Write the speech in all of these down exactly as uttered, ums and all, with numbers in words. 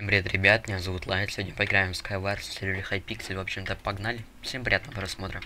Привет, ребят, меня зовут Лайт. Сегодня поиграем в Skywars в сервере Hypixel. В общем-то, погнали. Всем приятного просмотра.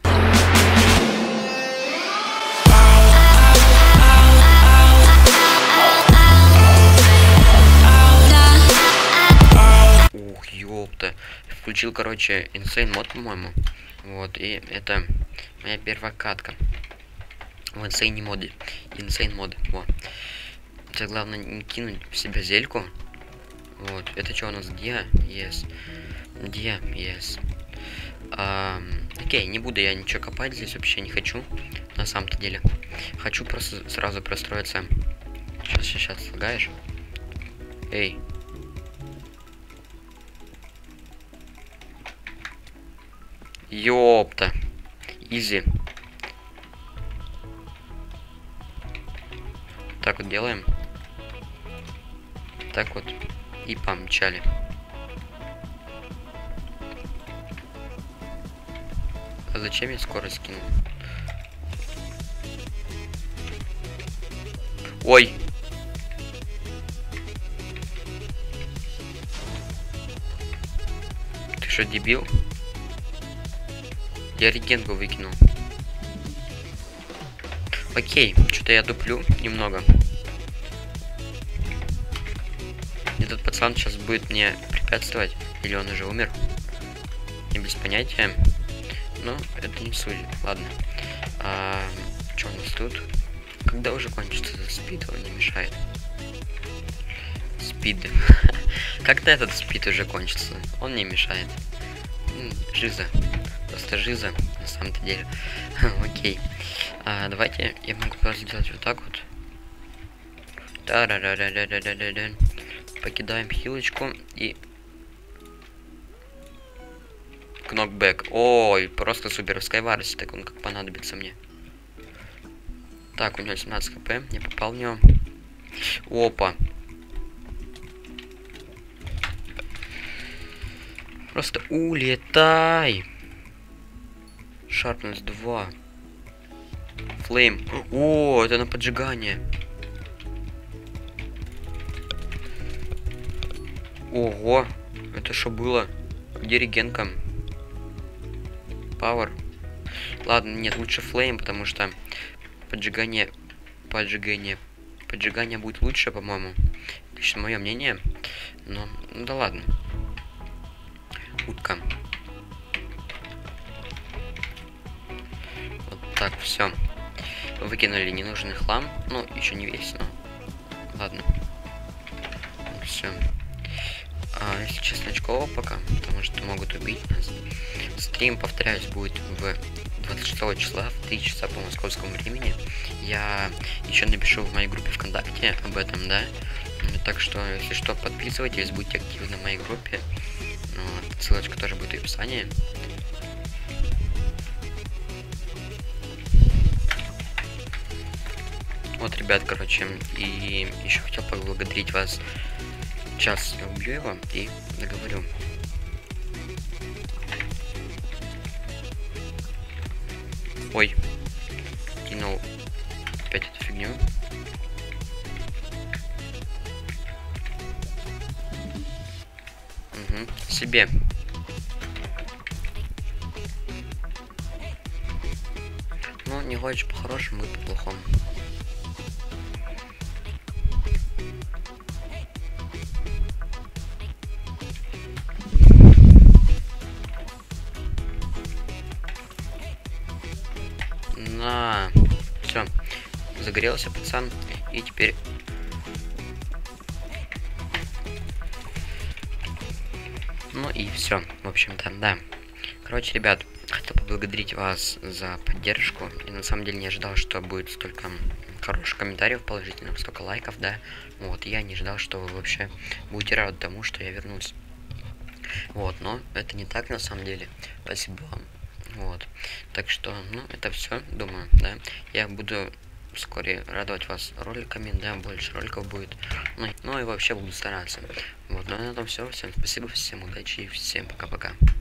Ух, ёпта. Включил, короче, Insane мод, по-моему. Вот, и это моя первая катка. В Insane моде. Insane моды. Вот. Сейчас главное не кинуть в себя зельку. Вот, это что у нас? Где? Yes. Где? Yes. А, окей, не буду я ничего копать здесь, вообще не хочу. На самом-то деле. Хочу просто сразу простроиться. Сейчас, сейчас, слагаешь? Эй. Ёпта. Изи. Так вот делаем. Так вот. И помчали. А зачем я скорость кинул? Ой! Ты что, дебил? Я регенку выкинул. Окей, что-то я дуплю немного. Этот пацан сейчас будет мне препятствовать, или он уже умер? Я без понятия. Но это не суть. Ладно. А, что у нас тут? Когда уже кончится этот спид, он не мешает. Спид. Когда этот спид уже кончится? Он не мешает. Жиза. Просто жиза, на самом-то деле. Окей. А, давайте я могу просто сделать вот так вот. Та-ра-ра-ра-ра-ра-ра-ра. Покидаем хилочку и кнокбэк. Ой, просто супер в Skywars, так он как понадобится мне. Так, у него семнадцать хп, я попал в него. Опа. Просто улетай. Sharpness два. Флейм. О, это на поджигание. Ого, это что было? Где регенка? Power. Ладно, нет, лучше флейм, потому что поджигание, поджигание, поджигание будет лучше, по-моему. Лично мое мнение. Но, ну да ладно. Утка. Вот так, все. Выкинули ненужный хлам. Ну, еще не весь, но ладно. Все. А, если честно, очково пока, потому что могут убить нас. Стрим, повторяюсь, будет в двадцать шестого числа в три часа по московскому времени. Я еще напишу в моей группе ВКонтакте об этом, да. Так что, если что, подписывайтесь, будьте активны в моей группе. Вот, ссылочка тоже будет в описании. Вот, ребят, короче, и еще хотел поблагодарить вас. Сейчас я убью его и договорю. Ой, кинул опять эту фигню. Угу. Себе. Ну, не хочешь по-хорошему, будет по-плохому. На, все, загорелся пацан, и теперь ну и все, в общем-то, да. Короче, ребят, хотел поблагодарить вас за поддержку. И на самом деле не ожидал, что будет столько хороших комментариев положительных, столько лайков, да. Вот, я не ожидал, что вы вообще будете рады тому, что я вернулся. Вот, но это не так на самом деле. Спасибо вам. Вот, так что, ну, это все, думаю, да. Я буду вскоре радовать вас роликами, да, больше роликов будет. Ну, ну и вообще буду стараться. Вот, ну на этом все. Всем спасибо, всем удачи и всем пока-пока.